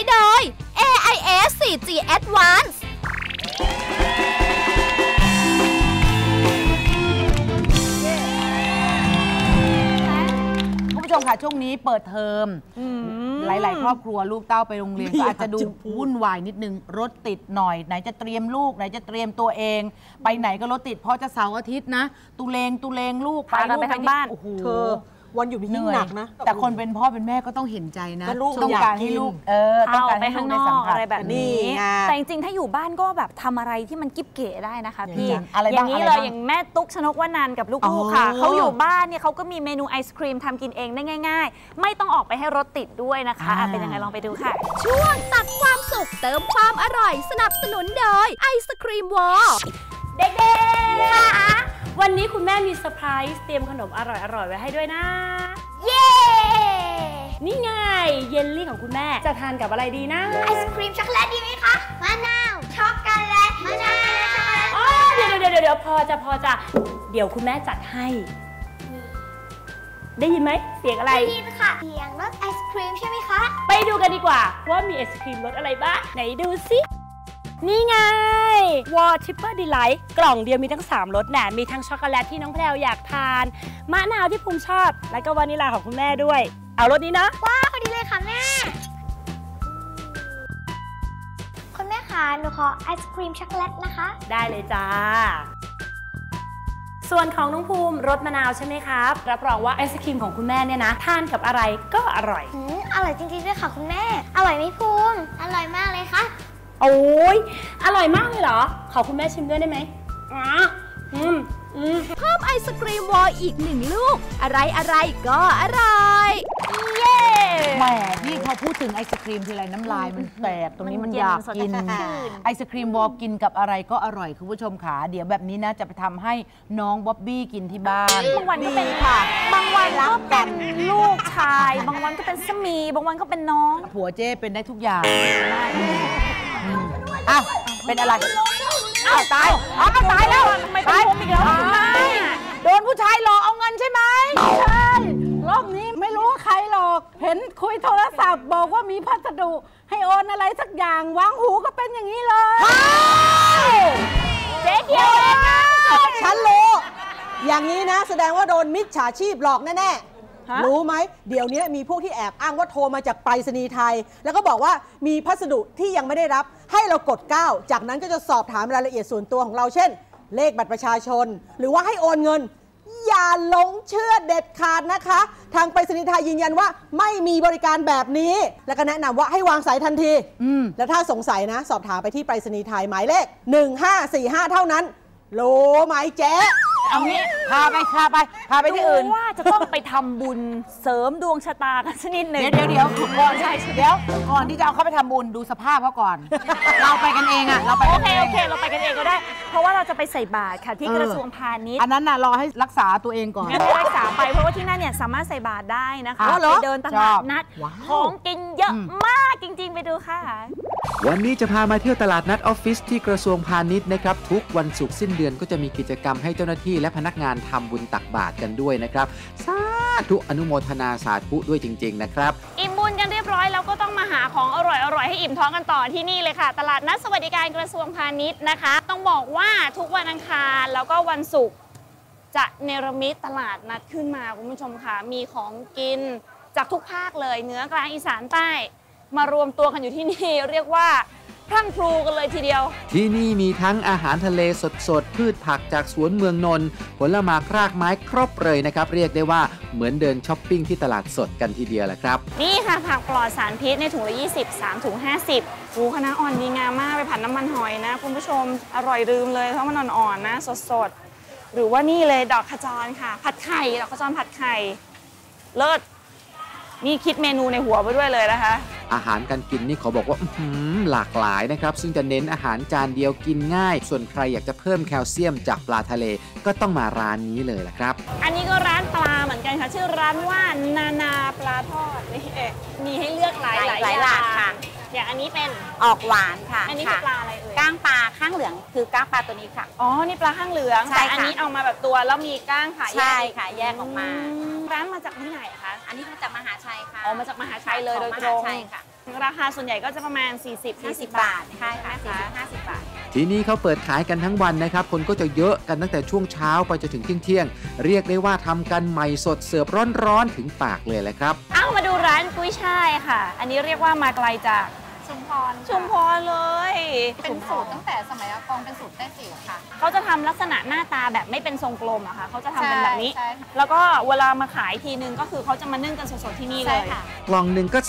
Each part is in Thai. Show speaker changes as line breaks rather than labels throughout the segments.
โดย AIS 4G Advance
คุณผู้ชมค่ะช่วงนี้เปิดเทอมหลายๆครอบครัวลูกเต้าไปโรงเรียนก็อาจจะดูวุ่นวายนิดนึงรถติดหน่อยไหนจะเตรียมลูกไหนจะเตรียมตัวเองไปไหนก็รถติดเพราะจะเสาร์อาทิตย์นะตุเลงลูกไปลูกไปทั้งบ้านโอ้โห
วันอยู่ยิ่งหนักนะ
แต่คนเป็นพ่อเป็นแม่ก็ต้องเห็นใจนะ
ต้อง
การให้ลูก
ต้องการให้ลูกได้สัมผัสอะไรแบบนี้แต่จริงๆถ้าอยู่บ้านก็แบบทำอะไรที่มันกิ๊บเก๋ได้นะคะพี่อย่างนี้เลยอย่างแม่ตุ๊กชนกวนันท์กับลูกๆค่ะเขาอยู่บ้านเนี่ยเขาก็มีเมนูไอศครีมทำกินเองได้ง่ายๆไม่ต้องออกไปให้รถติดด้วยนะคะเป็นยังไงลองไปดูค่ะ
ช่วงตักความสุขเติมความอร่อยสนับสนุนโดยไอศครีมวอล
เด็กๆค่ะวันนี้คุณแม่มีเซอร์ไพรส์เตรียมขนมอร่อยๆไว้ให้ด้วยนะเย้นี่ไงเยลลี่ของคุณแม่จะทานกับอะไรดีนะ
ไอศครีมช็อกโกแลตดีไหมคะมะนาวช็อกโกแลตมะนาวช็อกโกแลต
อ๋อเดี๋ยวพอจะเดี๋ยวคุณแม่จัดให้ได้ยินไหมเสียงอะไร
ได้ยินค่ะเสียงรสไอศครีมใช่ไหมคะ
ไปดูกันดีกว่าว่ามีไอศครีมรสอะไรบ้างไหนดูสินี่ไงวอลทิปเปอร์ดีไลท์กล่องเดียวมีทั้ง3รสนะมีทั้งช็อกโกแลตที่น้องแพรวอยากทานมะนาวที่ภูมิชอบแล้วก็วานิลลาของคุณแม่ด้วยเอารสนี้นะ
ว้าวพอดีเลยค่ะแม่คุณแม่คะหนูขอไอศครีมช็อกโกแลตนะคะ
ได้เลยจ้าส่วนของน้องภูมิรสมะนาวใช่ไหมครับรับรองว่าไอศครีมของคุณแม่เนี่ยนะทานกับอะไรก็อร่อย
อร่อยจริงๆด้วยค่ะคุณแม่อร่อยไหมภูมิอร่อยมากเลยค่ะ
โอ้ยอร่อยมากเลยเหรอขอคุณแม่ชิมด้วยได้ไหม
เพิ่มไอศกรีมวอลอีก1 ลูกอะไรก็อร่อย
เย้แหมนี่พอพูดถึงไอศครีมทีไรน้ำลายมันแตกตรงนี้มันอยากกินไอศครีมวอลกินกับอะไรก็อร่อยคุณผู้ชมขาเดี๋ยวแบบนี้นะจะไปทำให้น้องบ๊อบบี้กินที่บ้าน
บางวันก็เป็นค่ะบางวันก็เป็นลูกชายบางวันก็เป็นสามีบางวันก็เป็นน้อง
ผัวเจ้เป็นได้ทุกอย่างอ้าวเป็นอะไรอ้าวตายตายแล้ว
ทำไมเป็นผมอีกแล้ว
โดนผู้ชายหลอกเอาเงินใช่ไหมใช่รอบนี้ไม่รู้ใครหรอกเห็นคุยโทรศัพท์บอกว่ามีพัสดุให้โอนอะไรสักอย่างวางหูก็เป็นอย่างนี้เลย
เจ๊เกียวเองนะ
ฉันรู้อย่างนี้นะแสดงว่าโดนมิจฉาชีพหลอกแน่ๆรู้ไหมเดี๋ยวนี้มีพวกที่แอบอ้างว่าโทรมาจากไปรษณีย์ไทยแล้วก็บอกว่ามีพัสดุที่ยังไม่ได้รับให้เรากด 9จากนั้นก็จะสอบถามรายละเอียดส่วนตัวของเราเช่นเลขบัตรประชาชนหรือว่าให้โอนเงินอย่าหลงเชื่อเด็ดขาดนะคะทางไปรษณีย์ไทยยืนยันว่าไม่มีบริการแบบนี้แล้วก็แนะนำว่าให้วางสายทันทีแล้วถ้าสงสัยนะสอบถามไปที่ไปรษณีย์ไทยหมายเลข1545เท่านั้นรู้ไหมเจ๊
เอางี้พาไปที่อื่น
ว่าจะต้องไปทำบุญเสริมดวงชะตากันสักนิดหนึ่ง
เดี๋ยวก่อนก่อนที่จะเอาเขาไปทำบุญดูสภาพเขาก่อนเราไปกันเองเราไป
โอเคเราไปกันเองก็ได้เพราะว่าเราจะไปใส่บาตรค่ะที่กระทรวงพาณิชย์
อันนั้นน่ะรอให้รักษาตัวเองก่อน
รักษาไปเพราะว่าที่นั่นเนี่ยสามารถใส่บาตรได้นะคะไปเดินตลาดนัดของกินเยอะมากจริงๆไปดูค่ะ
วันนี้จะพามาเที่ยวตลาดนัดออฟฟิศที่กระทรวงพาณิชย์นะครับทุกวันศุกร์สิ้นเดือนก็จะมีกิจกรรมให้เจ้าหน้าที่และพนักงานทำบุญตักบาตรกันด้วยนะครับสาธุอนุโมทนาสาธุด้วยจริงๆนะครับ
อิ่มบุญกันเรียบร้อยแล้วก็ต้องมาหาของอร่อยให้อิ่มท้องกันต่อที่นี่เลยค่ะตลาดนัดสวัสดิการกระทรวงพาณิชย์นะคะต้องบอกว่าทุกวันอังคารแล้วก็วันศุกร์จะเนรมิตตลาดนัดขึ้นมาคุณผู้ชมค่ะมีของกินจากทุกภาคเลยเหนือกลางอีสานใต้มารวมตัวกันอยู่ที่นี่เรียกว่าพรั่งพรูกันเลยทีเดียว
ที่นี่มีทั้งอาหารทะเลสดพืชผักจากสวนเมืองนนท์ผลไม้รากไม้ครบเลยนะครับเรียกได้ว่าเหมือนเดินช้อปปิ้งที่ตลาดสดกันทีเดียวแหละครับ
นี่ค่ะผักปลอดสารพิษในถุงละ20 3ถุง50คะน้าอ่อนดีงามมากไปผัดน้ำมันหอยนะคุณผู้ชมอร่อยลืมเลยเพราะมันอ่อนๆนะสดหรือว่านี่เลยดอกขจรค่ะผัดไข่ดอกขจรผัดไข่เลิศนี่คิดเมนูในหัวไปด้วยเลยนะคะ
อาหารการกินนี่ขอบอกว่าหลากหลายนะครับซึ่งจะเน้นอาหารจานเดียวกินง่ายส่วนใครอยากจะเพิ่มแคลเซียมจากปลาทะเลก็ต้องมาร้านนี้เลยแหละครับ
อันนี้ก็ร้านปลาเหมือนกันค่ะชื่อร้านว่านาปลาทอดนี่มีให้เลือกหลายอย่างค่ะอย่างอันนี้เป็น
ออกหวานค่ะ
อันนี้คือปลาอะไรเอ่ย
ก้างปลาข้างเหลืองคือก้างปลาตัวนี้ค่ะ
อ๋อนี่ปลาข้างเหลืองแต่อันนี้เอามาแบบตัวแล้วมีก้างค่ะ
ใช่ค่ะแยกออกมา
ร้านมาจากที่ไหนคะ
อันนี้มาจากมหาชัยค่ะ
อ๋อมาจากมหาชัยเลยโดยตรงราคาส่วนใหญ่ก็จะประมาณ 40-50 บาท
ใช่ค่ะ40-50 บาท
ที่นี่เขาเปิดขายกันทั้งวันนะครับ คนก็จะเยอะกันตั้งแต่ช่วงเช้าไปจนถึงเที่ยงเรียกได้ว่าทำกันใหม่สดเสิร์ฟร้อนๆถึงปากเลยแหละครับ
เอามาดูร้านกุ้ยช่ายค่ะ อันนี้เรียกว่ามาไกลจากชุมพรเลย
เป็นสูตรตั้งแต่สมัยอากงเป็นสูตรแต้จิ๋วค่ะ
เขาจะทำลักษณะหน้าตาแบบไม่เป็นทรงกลมอะค่ะเขาจะทำเป็นแบบนี้
ใช่ค่ะ
แล้วก็เวลามาขายทีนึงก็คือเขาจะมานึ่งกันสดๆที่นี่เลย
กล่องหนึ่งก็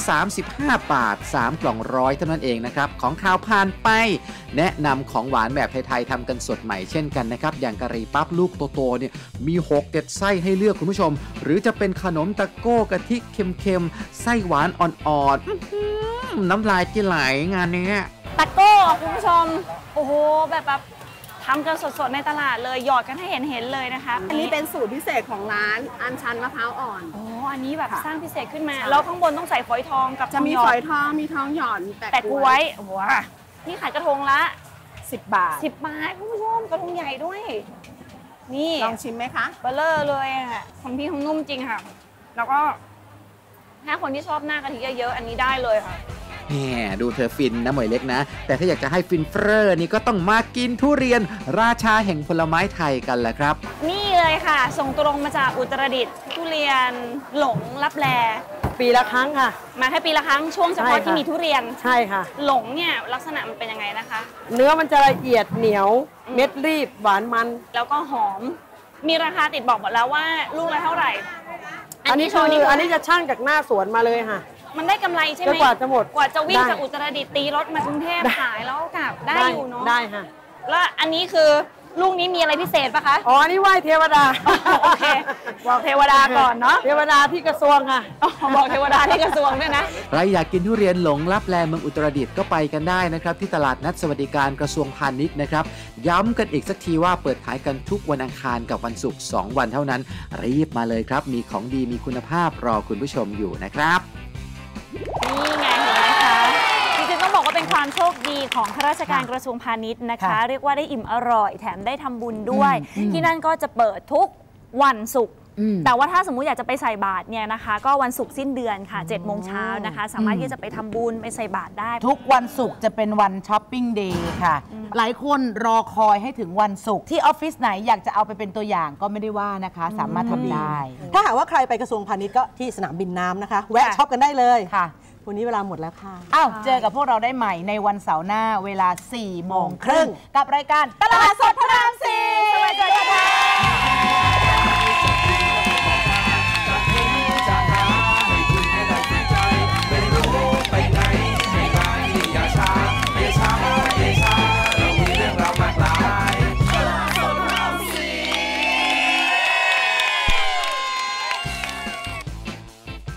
35 บาท 3 กล่อง100เท่านั้นเองนะครับ ของข้าวผ่านไป แนะนำของหวานแบบไทยๆทำกันสดใหม่เช่นกันนะครับ อย่างกะหรี่ปั๊บลูกโตๆเนี่ยมี6-7 ไส้ให้เลือกคุณผู้ชม หรือจะเป็นขนมตะโก้กะทิเค็มๆ ไส้หวานอ่อนๆน้ำลายจะไหลงานนี้
ตะโก้คุณผู้ชม โอ้โหแบบทำกันสดๆในตลาดเลยหยอดกันให้เห็นเลยนะคะ
อันนี้เป็นสูตรพิเศษของร้านอัญชันมะพร้าวอ่อน
โอ้อันนี้แบบสร้างพิเศษขึ้นมาแล้วข้างบนต้องใส่ฝอยทองกับ
จะมี
ทงห
ฝ
ด
อยทองมีทองหยอดมี
แปะกล้วยว้านี่ขายกระทงละ
10 บาท
10 บาทคุณผู้ชมกระทงใหญ่ด้วย นี่
ลองชิมไหมคะ
เบลเลอร์เลยอ่ะของพี่เขานุ่มจริงค่ะ แล้วก็ถ้าคนที่ชอบหน้ากะทิเยอะๆอันนี้ได้เลยค่ะ
แหมดูเธอฟินนะหมวยเล็กนะ แต่ถ้าอยากจะให้ฟินเฟ้อนี่ก็ต้องมากินทุเรียนราชาแห่งผลไม้ไทยกันแหละครับ
นี่เลยค่ะ ส่งตรงมาจากอุตรดิตถ์ทุเรียนหลงลับแล
ปีละครั้งค่ะ
มาแค่ปีละครั้งช่วงเฉพาะ
ใช่ค่ะ
ที่มีทุเรียน
ใช่ค่ะ
หลงเนี่ยลักษณะมันเป็นยังไงนะคะ
เนื้อมันจะละเอียดเหนียวเม็ดรีบหวานมัน
แล้วก็หอม มีราคาติดบอกหมดแล้วว่าลูกละเท่าไหร่
อันนี้คืออันนี้จะช่างจากหน้าสวนมาเลยค่ะ
มันได้กำไรใช่ไหม
จนกว่าจะหมด
กว่าจะวิ่ง
ได้
จากอุตรดิตถ์ตีรถมากรุงเทพขายแล้วกลับได้อยู่เนาะ
ได้ค่ะ
แล้วอันนี้คือลูกนี้มีอะไรพิเศษปะคะ
อ๋ออันนี้ไหว้เทวดา
โอเคบอกเทวดาก่อนเนาะ
เทวดาที่กระทรวงค่ะ
บอกเทวดาที่กระทรวงด้วยนะ
ใครอยากกินทุเรียนหลงลับแลเมืองอุตรดิตถ์ก็ไปกันได้นะครับที่ตลาดนัดสวัสดิการกระทรวงพาณิชย์นะครับย้ำกันอีกสักทีว่าเปิดขายกันทุกวันอังคารกับวันศุกร์2 วันเท่านั้นรีบมาเลยครับมีของดีมีคุณภาพรอคุณผู้ชมอยู่นะครับ
นี่ไงเห็นไหมคะจริงๆต้องบอกว่าเป็นความโชคดีของข้าราชการกระทรวงพาณิชย์นะคะ
ค่ะ
เรียกว่าได้อิ่มอร่อยแถมได้ทำบุญด้วย ที่นั่นก็จะเปิดทุกวันศุกร์แต่ว่าถ้าสมมุติอยากจะไปใส่บาตรเนี่ยนะคะ ก็วันศุกร์สิ้นเดือนค่ะ7 โมงเช้านะคะ สามารถที่จะไปทำบุญไปใส่บาตรได้
ทุกวันศุกร์จะเป็นวันช้อปปิ้งเดย์ค่ะ หลายคนรอคอยให้ถึงวันศุกร์ที่ออฟฟิศไหนอยากจะเอาไปเป็นตัวอย่างก็ไม่ได้ว่านะคะ สามารถทำได้
ถ้าหากว่าใครไปกระทรวงพาณิชย์ก็ที่สนามบินน้ำนะคะ แวะช็อปกันได้เลย
ค่ะ
วันนี้เวลาหมดแล้วค่ะ
อ้าวเจอกับพวกเราได้ใหม่ในวันเสาร์หน้าเวลา 4 โมงครึ่งกับรายการตลาดสดพระราม 4 สวัสดีค่ะ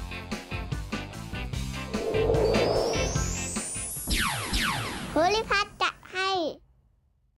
ภูริพัฒน์